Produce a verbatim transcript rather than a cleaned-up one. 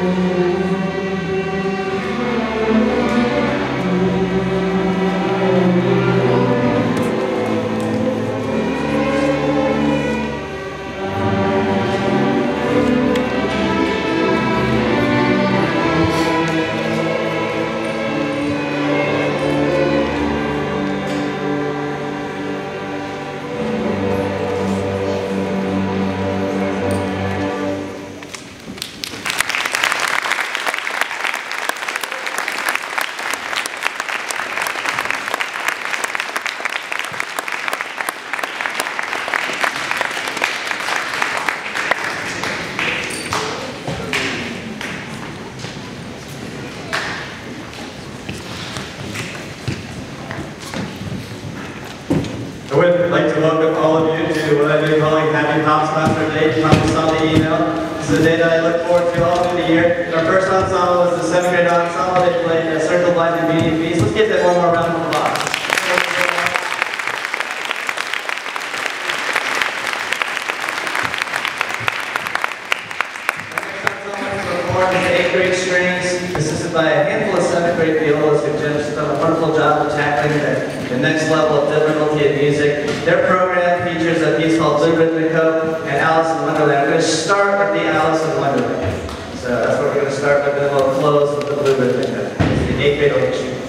I would like to welcome all of you to what I've been calling Happy Pops Master Day. You probably saw the email. This is a day that I look forward to all through the year. Our first ensemble was the seventh grade ensemble. They played uh, Circle Blind and Medium Beast. Let's give them one more round of applause. Eighth grade strings, assisted by a handful of seventh grade violas who've just done a wonderful job of tackling the, the next level of difficulty in music. Their program features a piece called Blue Rhythmico and Alice in Wonderland. I'm going to start with the Alice in Wonderland. So that's what we're going to start with, and then we'll close with the Blue Rhythmico. It's the eighth grade orchestra.